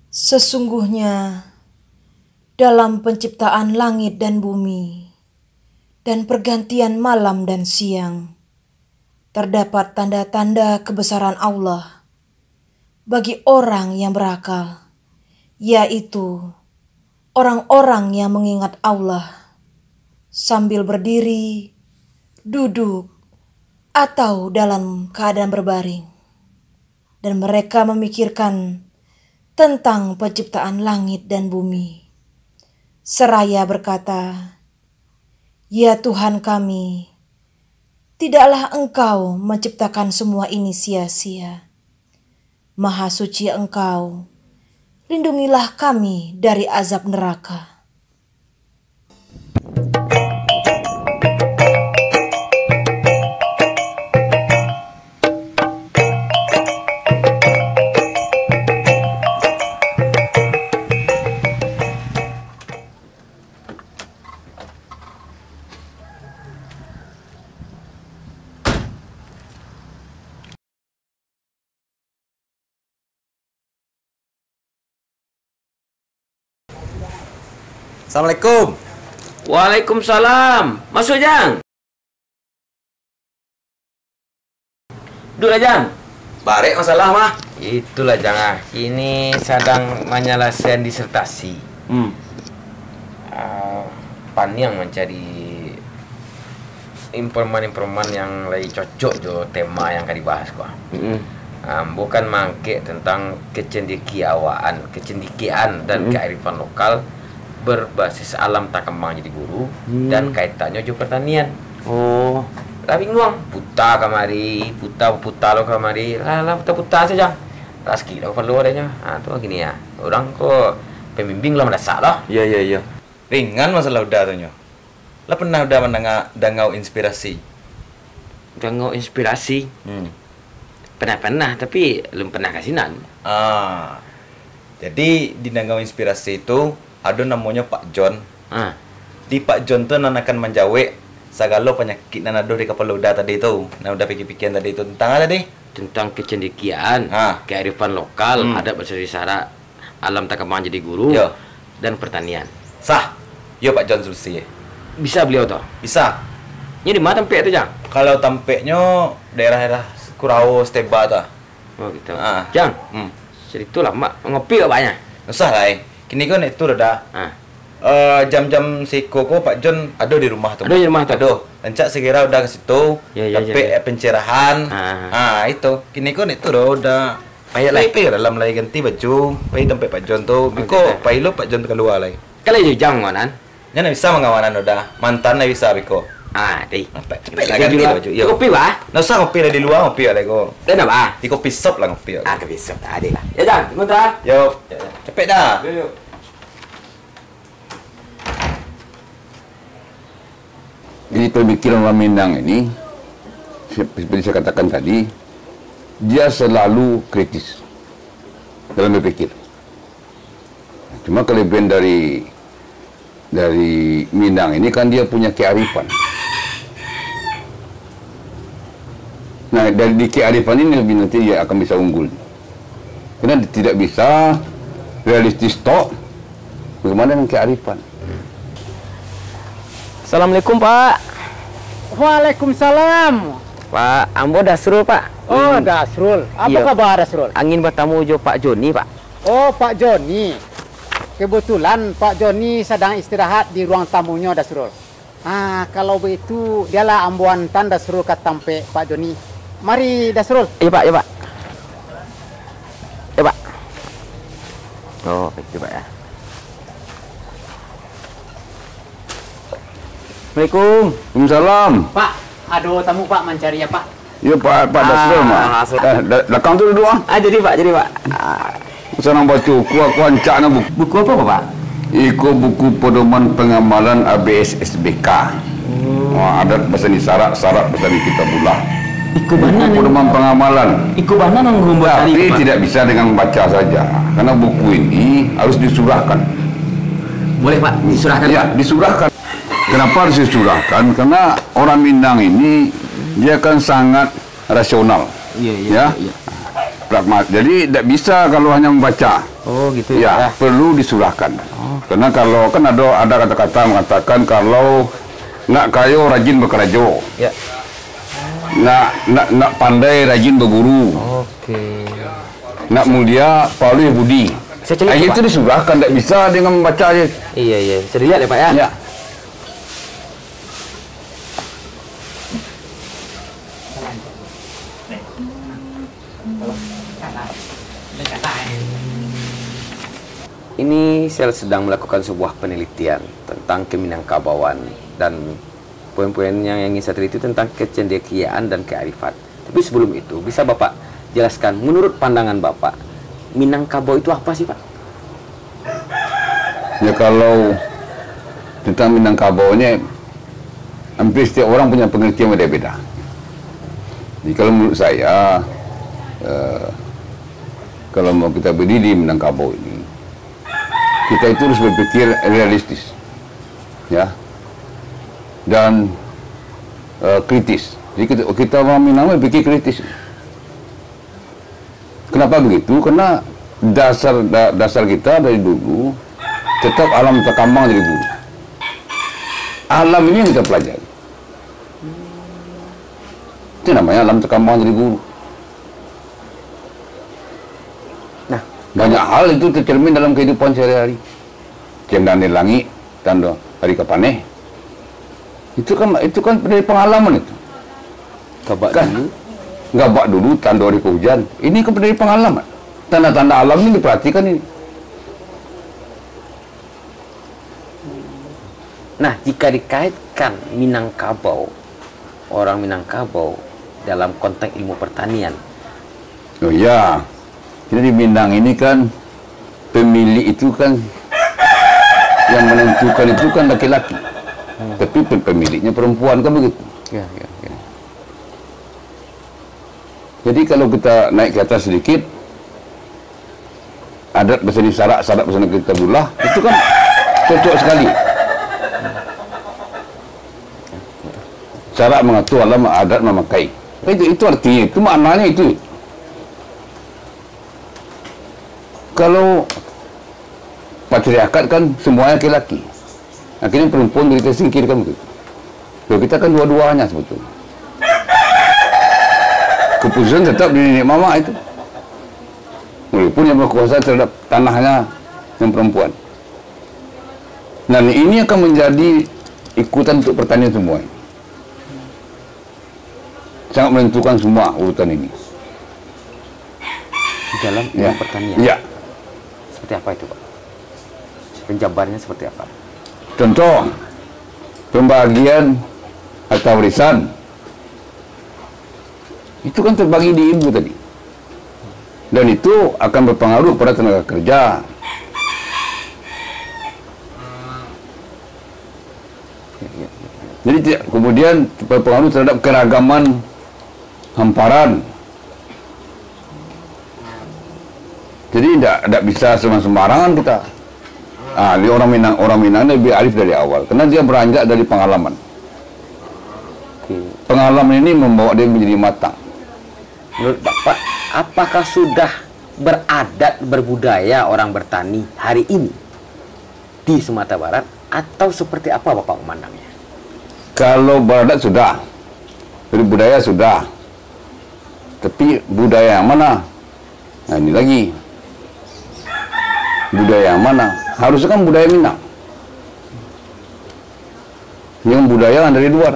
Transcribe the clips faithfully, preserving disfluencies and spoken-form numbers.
Sesungguhnya dalam penciptaan langit dan bumi dan pergantian malam dan siang terdapat tanda-tanda kebesaran Allah bagi orang yang berakal, yaitu orang-orang yang mengingat Allah sambil berdiri, duduk, atau dalam keadaan berbaring, dan mereka memikirkan tentang penciptaan langit dan bumi, seraya berkata, "Ya Tuhan kami, tidaklah Engkau menciptakan semua ini sia-sia. Maha suci Engkau, lindungilah kami dari azab neraka." Assalamualaikum. Waalaikumsalam. Masuk, Jang. Duduk, Jang. Barek masalah mah. Itulah, Jang. Ah. Ini sedang menyelesaikan disertasi. Hmm. Uh, pan yang mencari informan-informan yang lebih cocok jo tema yang akan dibahas kok. Mm-hmm. Uh, bukan mangke tentang kecendekiawan, kecendikiaan dan mm-hmm. kearifan lokal berbasis alam tak kembang jadi guru hmm. dan kaitannya juga pertanian. Oh, tapi nguang puta kamari, puta puta lo kamari, lah lah puta puta saja. Raski lo perlu adanya. Ah tuh gini ya. Orang kok pembimbing lo mendasak loh. iya iya iya. Ringan masalah udah tuh nyo. Lah pernah udah mendengar dangau inspirasi? Dangau inspirasi. Hmm. Pernah-pernah tapi belum pernah kasinan. Ah. Jadi di dangau inspirasi itu ada namanya Pak John. Ah. Di Pak John tuh nan akan menjawab segala penyakit nan ada di kapal udah tadi itu. Nah udah pikir-pikiran tadi itu tentang apa tadi? Tentang kecendekiaan, ah. kearifan lokal, hmm. adat bersara, alam tak kembang jadi guru, yo. Dan pertanian. Sah. Yo Pak John selesai. Bisa beliau toh? Bisa. Ini di mana tempat itu, Jang? Kalau tempatnya daerah-daerah Kurau Steba ta. Oh gitu. Ah. Jang. Hmm. Jadi itulah mak ngopi gak banyak. Usah lah. Eh. Kini kan itu udah. Ah. Uh, jam-jam si Koko Pak John ada di rumah tuh. Ada di rumah tuh. Aduh, lencak segera udah ke situ. Ya, ya, tapi ya, ya. pencerahan. Ah. ah itu. Kini kan itu udah udah payah lah. Payah dalam lagi ganti baju. Payah tempat Pak John tuh. Biko Oh, gitu. payah lo Pak John keluar lagi. Kalau itu jam kanan. Nya bisa mengawanan udah. Mantannya bisa Biko. Ah, deh. Cepet lah ganti baju. Yo. Kopi bah? Nggak usah ngopi lah di luar ngopi lah ko. Dan apa? Di kopi shop lah ngopi. Ah, kopi shop tadi lah. Ya Jang, sebentar. Yo. Cepet dah. Yuk, yuk. Jadi pemikiran orang Minang ini, seperti saya katakan tadi, dia selalu kritis dalam berpikir. Cuma kelebihan dari dari Minang ini kan dia punya kearifan. Nah, dari di kearifan ini lebih nanti dia akan bisa unggul. Karena dia tidak bisa realistis tok, bagaimana dengan kearifan. Assalamualaikum, Pak. Waalaikumsalam. Pak, Ambo Dasrul, Pak. Oh, Dasrul. Apa Iya. kabar, Dasrul? Angin bertamu jo Pak Joni, Pak. Oh, Pak Joni. Kebetulan Pak Joni sedang istirahat di ruang tamunya, Dasrul. Ah, kalau begitu dialah ambuan tan Dasrul ke tampe Pak Joni. Mari, Dasrul. Iya, Pak, iya, Pak. Iya, Pak. Oh, itu, Pak ya. Assalamualaikum. Waalaikumsalam. Pak, aduh tamu Pak mencari ya, Pak. Ya Pak Pak Dasrul mah. Eh, belakang tu duduk ah. Ah, jadi Pak, jadi Pak. Ah. Senang baca buku aku ancakna buku. Buku apa, Pak? Iku buku pedoman pengamalan A B S S B K. Hmm. Wah, adat bahasa ni syarat, syarat bahasa ni kita bulah. Iku mana Buku pedoman pengamalan. Iku mana nang membuat tadi, Tapi Pak? tidak bisa dengan membaca saja. Karena buku ini harus disurahkan. Boleh, Pak, disurahkan. Ya, disurahkan. Kenapa harus disurahkan? Karena orang Minang ini dia kan sangat rasional. Iya, iya, ya. iya. Pragmat. Jadi tidak bisa kalau hanya membaca. Oh gitu Ya, ya. perlu disurahkan. Karena kalau kan ada ada kata-kata mengatakan kalau nak kayo rajin berkerajo, Ya. nak nak nak pandai rajin berguru, Oke. nak mulia paulih budi. Saya celik, Ayat Pak. itu disurahkan, tidak bisa dengan membaca aja. Iya iya. Bisa dilihat ya Pak ya. Ya. Ini saya sedang melakukan sebuah penelitian tentang Keminangkabauan dan poin-poin yang ingin saya teliti tentang kecendekiaan dan kearifan. Tapi sebelum itu, bisa Bapak jelaskan menurut pandangan Bapak, Minangkabau itu apa sih Pak? Ya kalau tentang Minangkabau ini hampir setiap orang punya pengertian beda-beda. Jadi kalau menurut saya uh, kalau mau kita berdiri di Minangkabau ini, kita itu harus berpikir realistis, ya, dan uh, kritis. Jadi kita, kita mau Minang berpikir kritis. Kenapa begitu? Karena dasar da, dasar kita dari dulu tetap alam terkambang dari dulu. Alam ini yang kita pelajari. Itu namanya alam terkambang dari dulu. Nah, Banyak hal itu tercermin dalam kehidupan sehari-hari. Cendana langit, tanda hari kepaneh. Itu kan itu kan dari pengalaman itu. Kabak Kan dulu. gabak dulu tanda hari hujan. Ini kan dari pengalaman. Tanda-tanda alam ini diperhatikan ini. Nah, jika dikaitkan Minangkabau, orang Minangkabau dalam konteks ilmu pertanian, Oh ya. Jadi di Minang ini kan pemilik itu kan yang menentukan itu kan laki-laki. Hmm. Tapi pemiliknya perempuan kan begitu. ya, ya, ya. Jadi kalau kita naik ke atas sedikit, adat bahasa di Sarak, Sarak bahasa kita Bulah, itu kan cocok sekali. Sarak mengatur alam, adat memakai. Itu itu artinya, itu maknanya itu. Kalau patriarkat kan semuanya laki-laki, akhirnya perempuan kita singkirkan begitu. Kalau kita kan dua-duanya sebetulnya. Keputusan tetap di nenek mama itu, walaupun yang berkuasa terhadap tanahnya yang perempuan. Dan ini akan menjadi ikutan untuk pertanian semua ini. Sangat menentukan semua urutan ini. Di dalam ilmu Ya. pertanian. Ya. Seperti apa itu Pak? Penjabarannya seperti apa? Contoh, pembagian harta warisan. Itu kan terbagi di ibu tadi. Dan itu akan berpengaruh pada tenaga kerja. Jadi tidak- kemudian berpengaruh terhadap keragaman hamparan. Jadi tidak tidak bisa sembarangan kita. Ah, dia orang Minang, orang Minang ini lebih arif dari awal karena dia beranjak dari pengalaman. Oke. Pengalaman ini membawa dia menjadi matang. Menurut Bapak, apakah sudah beradat berbudaya orang bertani hari ini di Sumatera Barat atau seperti apa Bapak memandangnya? Kalau beradat sudah, jadi budaya sudah. Tapi budaya yang mana? Nah ini lagi. Budaya yang mana? Harusnya kan budaya Minang. Yang budaya yang dari luar.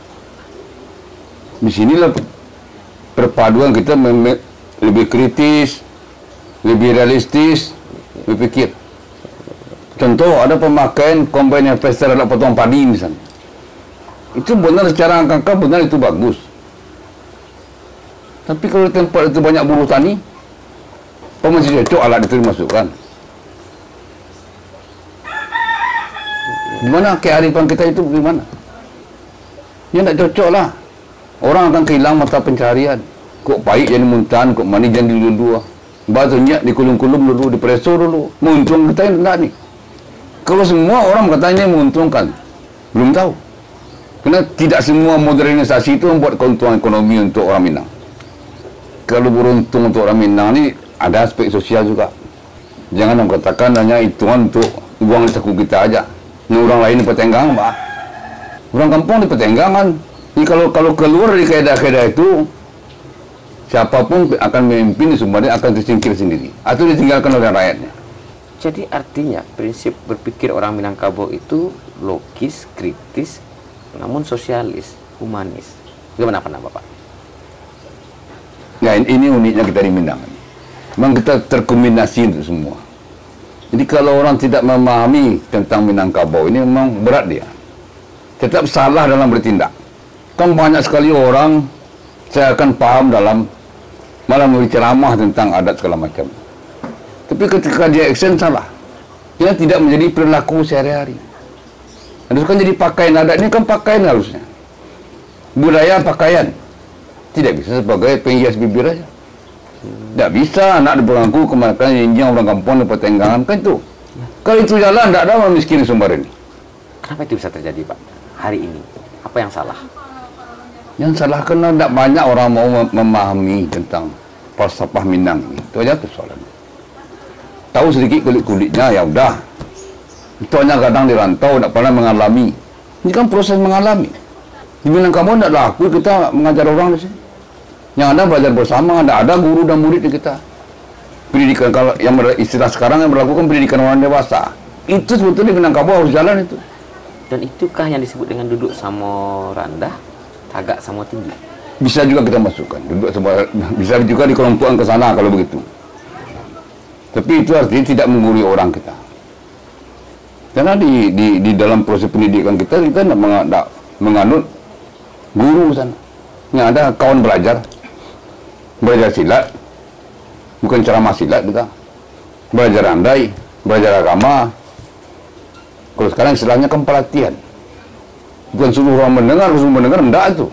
Di sinilah perpaduan kita mem- lebih kritis, lebih realistis, berpikir. Contoh ada pemakaian combine harvester terhadap potong padi misalnya. Itu benar secara angka-angka benar itu bagus. Tapi kalau di tempat itu banyak buruh tani, apa masih cocok alat itu dimasukkan? Gimana kearifan kita itu gimana? Ya tidak cocok lah. Orang akan kehilangan mata pencarian. Kok pahit jadi muntahan, kok manis jadi dua-dua. Batunya dikulung-kulung dulu, dipreso dulu. Menguntung kita yang tidak nih. Kalau semua orang katanya menguntungkan, belum tahu. Karena tidak semua modernisasi itu membuat keuntungan ekonomi untuk orang Minang. Kalau beruntung untuk orang Minang ini ada aspek sosial juga. Jangan katakan hanya hitungan untuk uang di saku kita aja. Ini orang lain di Petenggang, Pak. Orang kampung di Petenggangan. Ini kalau kalau keluar dari kaedah-kaedah itu, siapapun akan memimpin di Sumbawa akan tersingkir sendiri atau ditinggalkan oleh rakyatnya. Jadi artinya prinsip berpikir orang Minangkabau itu logis, kritis, namun sosialis, humanis. Bagaimana pendapat Bapak? Ya, ini uniknya kita di Minang. Memang kita terkombinasi itu semua. Jadi kalau orang tidak memahami tentang Minangkabau ini memang berat dia. Tetap salah dalam bertindak. Kan banyak sekali orang saya akan paham dalam malah memberi ceramah tentang adat segala macam. Tapi ketika dia action salah. Dia tidak menjadi perilaku sehari-hari. Harus kan jadi pakaian adat ini kan pakaian harusnya. Budaya pakaian. Tidak bisa sebagai penghias bibir aja. Tidak bisa anak diberangku kemakan jinjang orang kampung di Petenggangan kan itu. Kalau itu jalan tidak ada orang miskin di Sumbar ini. Kenapa itu bisa terjadi Pak hari ini? Apa yang salah? Yang salah karena tidak banyak orang mau mem memahami tentang falsafah Minang ini. Itu aja persoalannya. Tahu sedikit kulit-kulitnya ya udah. Itu hanya kadang di rantau tidak pernah mengalami. Ini kan proses mengalami. Di Minangkabau tidak laku kita mengajar orang di sini. Yang ada belajar bersama, ada ada guru dan murid di kita. Pendidikan kalau yang istilah sekarang yang berlakukan pendidikan orang dewasa. Itu sebetulnya Minangkabau harus jalan itu. Dan itukah yang disebut dengan duduk sama rendah, tagak sama tinggi? Bisa juga kita masukkan. Duduk sama, bisa juga dikelompokkan ke sana kalau begitu. Tapi itu artinya tidak menggurui orang kita. Karena di, di, di dalam proses pendidikan kita, kita tidak menganut guru sana. Yang ada kawan belajar. Belajar silat, bukan ceramah silat kita. Belajar andai, belajar agama. Kalau sekarang istilahnya kan pelatihan. Bukan suruh orang mendengar, suruh mendengar, enggak itu.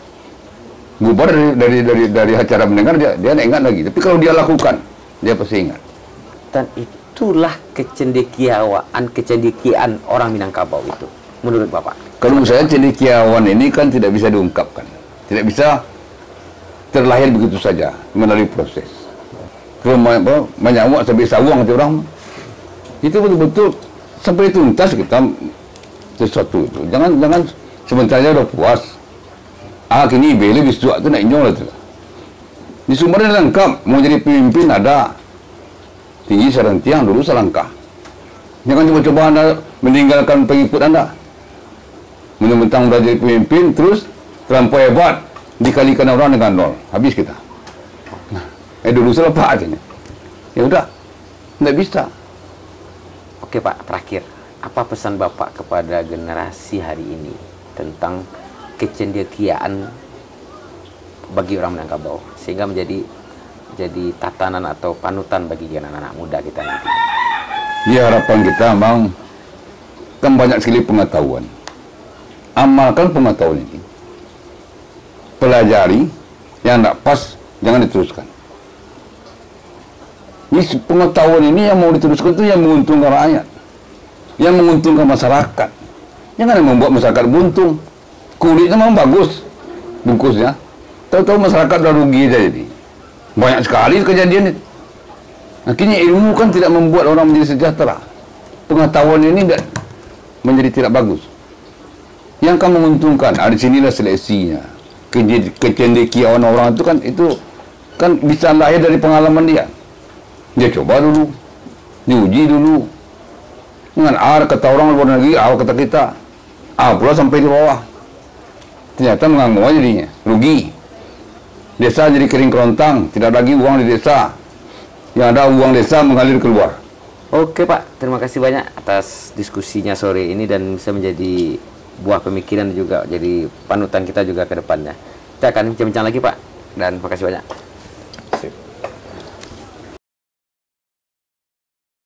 Bubar dari, dari dari dari acara mendengar dia dia ingat lagi. Tapi kalau dia lakukan, dia pasti ingat. Dan itulah kecendekiawaan, kecendekiaan orang Minangkabau itu, menurut Bapak. Kalau saya cendekiawan ini kan tidak bisa diungkapkan, tidak bisa terlahir begitu saja melalui proses. Kalau menyawak sampai sawang itu orang, itu betul-betul sampai tuntas kita sesuatu itu. Jangan jangan sebentar saja udah puas. Ah kini beli besok tu nak nyol tu. Di Sumbar lengkap, mau jadi pemimpin ada. Tinggi serentiang dulu selangkah. Jangan coba-coba anda meninggalkan pengikut anda. Mentang-mentang sudah jadi pemimpin terus terlampau hebat. Dikalikan orang dengan nol, habis kita. Nah, eh dulu selepas aja. Ya udah, tidak bisa. Oke Pak, terakhir, apa pesan Bapak kepada generasi hari ini tentang kecendekiaan bagi orang Minangkabau sehingga menjadi jadi tatanan atau panutan bagi anak-anak muda kita nanti? Ya harapan kita memang kan banyak sekali pengetahuan. Amalkan pengetahuan ini. Pelajari yang tidak pas jangan diteruskan. Ini pengetahuan ini yang mau diteruskan itu yang menguntungkan rakyat, yang menguntungkan masyarakat. Jangan yang membuat masyarakat buntung. Kulitnya memang bagus bungkusnya, tahu-tahu masyarakat udah rugi aja jadi. Banyak sekali kejadian itu. Akhirnya ilmu kan tidak membuat orang menjadi sejahtera. Pengetahuan ini tidak menjadi tidak bagus. Yang kan menguntungkan, ada sinilah seleksinya. Kecendekiawan orang itu kan itu kan bisa lahir dari pengalaman dia. Dia coba dulu, diuji dulu. Dengan A kata orang luar negeri, A kata kita, A pula sampai di bawah. Ternyata mengganggu aja jadinya, rugi. Desa jadi kering kerontang, tidak lagi uang di desa. Yang ada uang desa mengalir keluar. Oke Pak, terima kasih banyak atas diskusinya sore ini dan bisa menjadi buah pemikiran juga jadi panutan kita juga ke depannya. Kita akan bincang-bincang lagi Pak, dan terima kasih banyak.